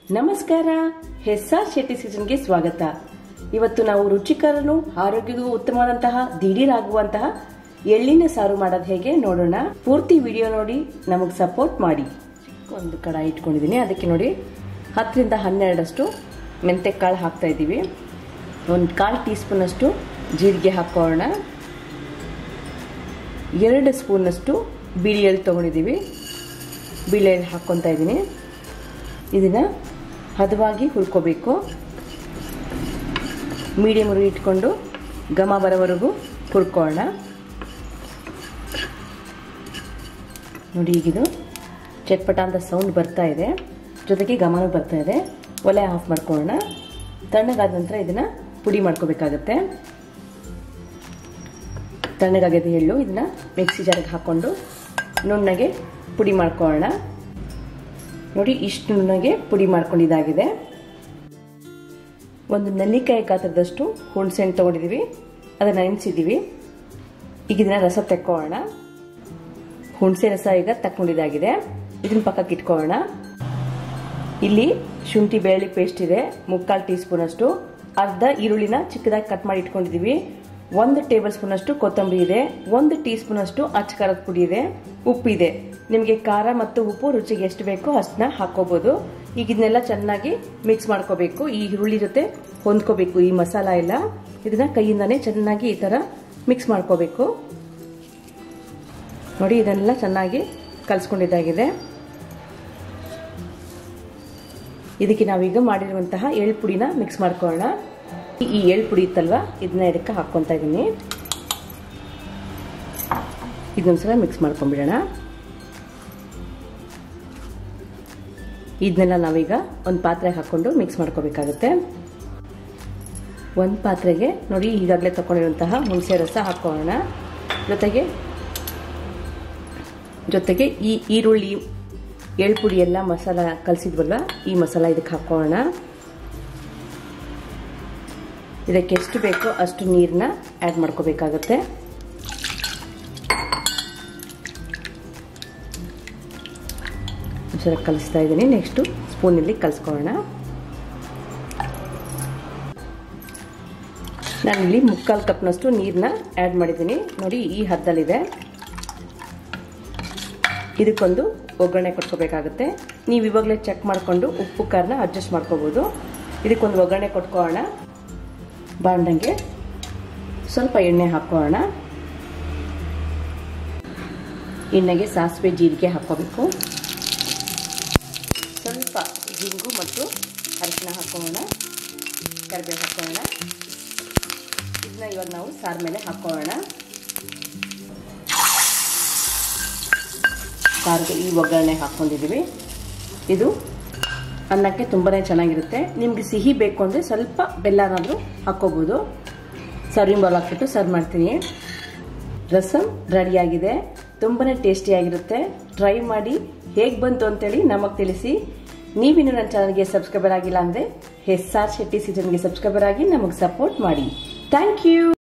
ನಮಸ್ಕಾರ, ಎಸ್ಆರ್ ಶೆಟ್ಟಿ ಸೀಸನ್ಗೆ ಸ್ವಾಗತ. ಇವತ್ತು ನಾವು ರುಚಿಕರನು ಆರೋಗ್ಯಕ್ಕೂ ಉತ್ತಮವಾದಂತಹ ದಿಢೀರ್ ಆಗುವಂತಹ ಎಳ್ಳಿನ ಸಾರು ಮಾಡೋದು ಹೇಗೆ ನೋಡೋಣ. ಪೂರ್ತಿ ವಿಡಿಯೋ ನೋಡಿ ನಮಗೆ ಸಪೋರ್ಟ್ ಮಾಡಿ. ಒಂದು ಕಡಾಯಿ ಇಟ್ಕೊಂಡಿದ್ದೀನಿ, ಅದಕ್ಕೆ ನೋಡಿ 10 ರಿಂದ 12 ಮೆಂತೆ ಕಾಳು ಹಾಕ್ತಾ ಇದ್ದೀವಿ. ಒಂದು 1/4 ಟೀ ಸ್ಪೂನ್ ಅಷ್ಟು ಜೀರಿಗೆ ಹಾಕೋಣ. 2 ಸ್ಪೂನ್ ಅಷ್ಟು ಬಿಳಿ ಎಳ್ಳು ತಗೊಂಡಿದ್ದೀವಿ. ಬಿಳಿ ಎಳ್ಳು ಹಾಕ್ಕೊತಾ ಇದ್ದೀನಿ. ಇದನ್ನ ಹದವಾಗಿ ಹುರ್ಕೋಬೇಕು. ಮೀಡಿಯಂ ಉರಿ ಇಟ್ಕೊಂಡು ಘಮ ಬರೋವರೆಗೂ ಹುರ್ಕೊಳ್ಳೋಣ. ನೋಡಿ, ಈಗಿದು ಚಟ್ಪಟ ಅಂತ ಸೌಂಡ್ ಬರ್ತಾ ಇದೆ, ಜೊತೆಗೆ ಘಮನೂ ಬರ್ತಾ ಇದೆ. ಒಲೆ ಆಫ್ ಮಾಡ್ಕೊಳ್ಳೋಣ. ತಣ್ಣಗಾದ ನಂತರ ಇದನ್ನ ಪುಡಿ ಮಾಡ್ಕೋಬೇಕಾಗತ್ತೆ. ತಣ್ಣಗಾಗಿದೆ ಎಳ್ಳು, ಇದನ್ನ ಮಿಕ್ಸಿ ಜಾರಿಗೆ ಹಾಕೊಂಡು ನುಣ್ಣಗೆ ಪುಡಿ ಮಾಡ್ಕೊಳ್ಳೋಣ. ನೋಡಿ, ಇಷ್ಟು ನುಣ್ಣಗೆ ಪುಡಿ ಮಾಡ್ಕೊಂಡಿದ್ದಾಗಿದೆ. ಒಂದು ನೆಲ್ಲಿಕಾಯಿ ಗಾತ್ರದಷ್ಟು ಹುಣಸೆಹಣ್ಣು ತಗೊಂಡಿದ್ದೀವಿ, ಅದನ್ನ ನೆನೆಸಿದ್ದೀವಿ. ಈಗ ಇದನ್ನ ರಸ ತೆಕ್ಕೊಳ್ಳೋಣ. ಹುಣಸೆ ರಸ ಈಗ ತಕ್ಕೊಂಡಿದ್ದಾಗಿದೆ, ಇದನ್ನ ಪಕ್ಕಕ್ಕೆ ಇಟ್ಕೊಳ್ಳೋಣ. ಇಲ್ಲಿ ಶುಂಠಿ ಬೆಳ್ಳುಳ್ಳಿ ಪೇಸ್ಟ್ ಇದೆ, 3/4 ಟೀ ಸ್ಪೂನ್ ಅಷ್ಟು. ಅರ್ಧ ಈರುಳ್ಳಿನ ಚಿಕ್ಕದಾಗಿ ಕಟ್ ಮಾಡಿ ಇಟ್ಕೊಂಡಿದ್ದೀವಿ. 1 ಟೇಬಲ್ ಸ್ಪೂನ್ ಅಷ್ಟು ಕೊತ್ತಂಬರಿ ಇದೆ. 1 ಟೀ ಸ್ಪೂನ್ ಅಷ್ಟು ಅಚ್ಚ ಖಾರದ ಪುಡಿ ಇದೆ. ಉಪ್ಪಿದೆ. ನಿಮಗೆ ಖಾರ ಮತ್ತು ಉಪ್ಪು ರುಚಿಗೆ ಎಷ್ಟು ಬೇಕೋ ಅಷ್ಟನ್ನ ಹಾಕೋಬಹುದು. ಈಗ ಇದನ್ನೆಲ್ಲ ಚೆನ್ನಾಗಿ ಮಿಕ್ಸ್ ಮಾಡ್ಕೋಬೇಕು. ಈ ಈರುಳ್ಳಿ ಜೊತೆ ಹೊಂದ್ಕೋಬೇಕು ಈ ಮಸಾಲ ಎಲ್ಲ. ಇದನ್ನ ಕೈಯಿಂದಾನೇ ಚೆನ್ನಾಗಿ ಈ ತರ ಮಿಕ್ಸ್ ಮಾಡ್ಕೋಬೇಕು. ನೋಡಿ, ಇದನ್ನೆಲ್ಲ ಚೆನ್ನಾಗಿ ಕಲ್ಸ್ಕೊಂಡಿದ್ದಾಗಿದೆ. ಇದಕ್ಕೆ ನಾವೀಗ ಮಾಡಿರುವಂತಹ ಎಳ್ಳು ಪುಡಿನ ಮಿಕ್ಸ್ ಮಾಡ್ಕೊಳ್ಳೋಣ. ಈ ಎಳ್ಳು ಪುಡಿ ಇತ್ತಲ್ವಾ, ಇದನ್ನ ಇದಕ್ಕೆ ಹಾಕ್ಕೊಂತ ಇದ್ದೀನಿ. ಇದೊಂದ್ಸಲ ಮಿಕ್ಸ್ ಮಾಡ್ಕೊಂಡ್ಬಿಡೋಣ. ಇದನ್ನೆಲ್ಲ ನಾವೀಗ ಒಂದು ಪಾತ್ರೆಗೆ ಹಾಕೊಂಡು ಮಿಕ್ಸ್ ಮಾಡ್ಕೋಬೇಕಾಗುತ್ತೆ. ಒಂದು ಪಾತ್ರೆಗೆ ನೋಡಿ ಈಗಾಗಲೇ ತಗೊಂಡಿರುವಂತಹ ಹುಣಸೆ ರಸ ಹಾಕೋಣ. ಜೊತೆಗೆ ಈ ಈರುಳ್ಳಿ ಎಳ್ಳು ಪುಡಿ ಎಲ್ಲ ಮಸಾಲ ಕಲಸಿದ್ವಲ್ವ, ಈ ಮಸಾಲ ಇದಕ್ಕೆ ಹಾಕೋಣ. ಇದಕ್ಕೆ ಎಷ್ಟು ಬೇಕೋ ಅಷ್ಟು ನೀರನ್ನ ಆ್ಯಡ್ ಮಾಡ್ಕೋಬೇಕಾಗತ್ತೆ. ಸರಿ, ಕಲಿಸ್ತಾ ಇದ್ದೀನಿ. ನೆಕ್ಸ್ಟು ಸ್ಪೂನಲ್ಲಿ ಕಲಿಸ್ಕೊಳ್ಳೋಣ. ನಾನಿಲ್ಲಿ 3/4 ಕಪ್ನಷ್ಟು ನೀರನ್ನ ಆ್ಯಡ್ ಮಾಡಿದ್ದೀನಿ. ನೋಡಿ, ಈ ಹದ್ದಲ್ಲಿದೆ. ಇದಕ್ಕೊಂದು ಒಗ್ಗರಣೆ ಕೊಟ್ಕೋಬೇಕಾಗುತ್ತೆ. ನೀವು ಇವಾಗಲೇ ಚೆಕ್ ಮಾಡಿಕೊಂಡು ಉಪ್ಪು ಖಾರನ ಅಡ್ಜಸ್ಟ್ ಮಾಡ್ಕೋಬೋದು. ಇದಕ್ಕೊಂದು ಒಗ್ಗರಣೆ ಕೊಟ್ಕೊಳ್ಳೋಣ. ಬಾಂಡಂಗೆ ಸ್ವಲ್ಪ ಎಣ್ಣೆ ಹಾಕೋಣ. ಎಣ್ಣೆಗೆ ಸಾಸಿವೆ ಜೀರಿಗೆ ಹಾಕೋಬೇಕು. ಸ್ವಲ್ಪ ಜಿಂಗು ಮತ್ತು ಅರಿಶಿನ ಹಾಕೋಣ. ಕರಿಬೇವು ಹಾಕೋಣ. ಇದನ್ನ ಇವಾಗ ನಾವು ಸಾರು ಮೇಲೆ ಹಾಕೋಣ. ಸಾರಿಗೆ ಈ ಒಗ್ಗರಣೆ ಹಾಕ್ಕೊಂಡಿದ್ದೀವಿ. ಇದು ಅನ್ನಕ್ಕೆ ತುಂಬಾ ಚೆನ್ನಾಗಿರುತ್ತೆ. ನಿಮ್ಗೆ ಸಿಹಿ ಬೇಕು ಅಂದರೆ ಸ್ವಲ್ಪ ಬೆಲ್ಲನಾದರೂ ಹಾಕೋಬೋದು. ಸರ್ವಿಂಗ್ ಬೌಲ್ ಹಾಕ್ಬಿಟ್ಟು ಸರ್ವ್ ಮಾಡ್ತೀನಿ. ರಸಮ್ ರೆಡಿಯಾಗಿದೆ. ತುಂಬಾ ಟೇಸ್ಟಿಯಾಗಿರುತ್ತೆ. ಟ್ರೈ ಮಾಡಿ ಹೇಗೆ ಬಂತು ಅಂತೇಳಿ ನಮಗೆ ತಿಳಿಸಿ. ನೀವಿನ್ನು ನನ್ನ ಚಾನಲ್ಗೆ ಸಬ್ಸ್ಕ್ರೈಬರ್ ಆಗಿಲ್ಲ ಅಂದರೆ ಎಸ್ಆರ್ ಶೆಟ್ಟಿ ಸೀಸನ್ಗೆ ಸಬ್ಸ್ಕ್ರೈಬರ್ ಆಗಿ ನಮಗೆ ಸಪೋರ್ಟ್ ಮಾಡಿ. Thank you.